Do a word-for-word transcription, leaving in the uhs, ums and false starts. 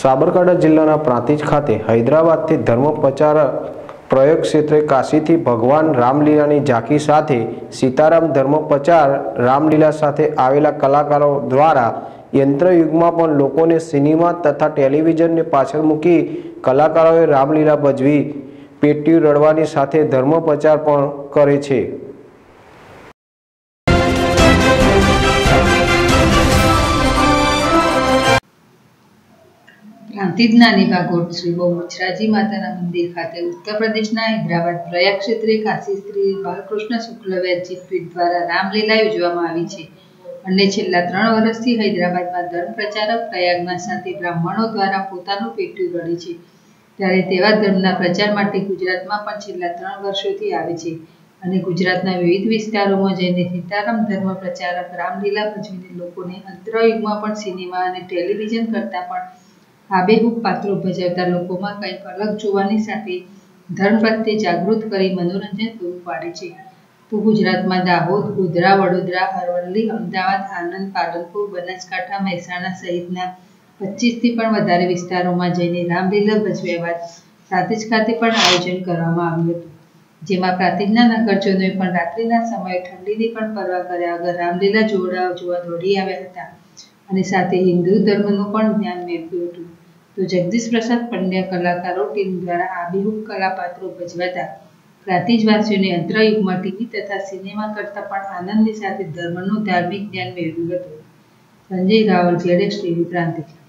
સાબરકાંઠા જિલ્લાના પ્રાંતિજ ખાતે હૈદરાબાદથી ધર્મ પ્રચાર પ્રયોગ ક્ષેત્રે કાશીથી ભગવાન રામલીલાની ઝાંખી સાથે સીતારામ ધર્મ પ્રચાર રામલીલા સાથે આવેલા કલાકારો દ્વારા યંત્રયુગમાં પણ લોકોને સિનેમા તથા ટેલિવિઝનને પાછળ મૂકી કલાકારોએ રામલીલા ભજવી પેટીયું રડવાની સાથે ધર્મ પ્રચાર પણ કરે છે। પ્રાંતિજના નિભાગોટ શ્રી બહુચરાજી માતાના મંદિર ખાતે ઉત્તર પ્રદેશના હૈદરાબાદ પ્રયાગ ક્ષેત્રે કાશી શ્રી બાલકૃષ્ણ શુક્લવૈદ્ય પીઠ દ્વારા રામલીલા યોજવામાં આવી છે અને છેલ્લા ત્રણ વર્ષથી હૈદરાબાદમાં ધર્મ પ્રચારક પ્રયાગના સાથે બ્રાહ્મણો દ્વારા પોતાનું પેટીયું રડે છે, ત્યારે તેવા ધર્મના પ્રચાર માટે ગુજરાતમાં પણ છેલ્લા ત્રણ વર્ષોથી આવે છે અને ગુજરાતના વિવિધ વિસ્તારોમાં જઈને સીતારામ ધર્મ પ્રચારક રામલીલા ભજવીને લોકોને અંતરયુગમાં પણ સિનેમા અને ટેલિવિઝન કરતાં પણ આબેહૂબ પાત્રો ભજવતા લોકોમાં કંઈક અલગ જોવાની સાથે ધર્મ પ્રત્યે જાગૃત કરી મનોરંજન પૂરું પાડે છે। તો ગુજરાતમાં દાહોદ, ગોધરા, વડોદરા, અરવલ્લી, અમદાવાદ, આણંદ, પાલનપુર, બનાસકાંઠા, મહેસાણા સહિતના પચીસથી પણ વધારે વિસ્તારોમાં જઈને રામલીલા ભજવ્યા બાદ પ્રાંતિજ ખાતે પણ આયોજન કરવામાં આવ્યું હતું, જેમાં પ્રાંતિજના નગરજનોએ પણ રાત્રિના સમયે ઠંડીની પણ પરવા કર્યા વગર રામલીલા જોડા જોવા દોડી આવ્યા હતા અને સાથે હિન્દુ ધર્મનું પણ જ્ઞાન મેળવ્યું હતું। તો જગદીશ પ્રસાદ પંડ્યા કલાકારો ટીમ દ્વારા આબેહૂબ કલાપાત્રો ભજવાતા પ્રાંતિજવાસીઓને અંતરયુગમાં ટીવી તથા સિનેમા કરતાં પણ આનંદની સાથે ધર્મનું ધાર્મિક જ્ઞાન મેળવ્યું હતું। સંજય રાવલ, જેડેશ ટીવી, પ્રાંતિજ।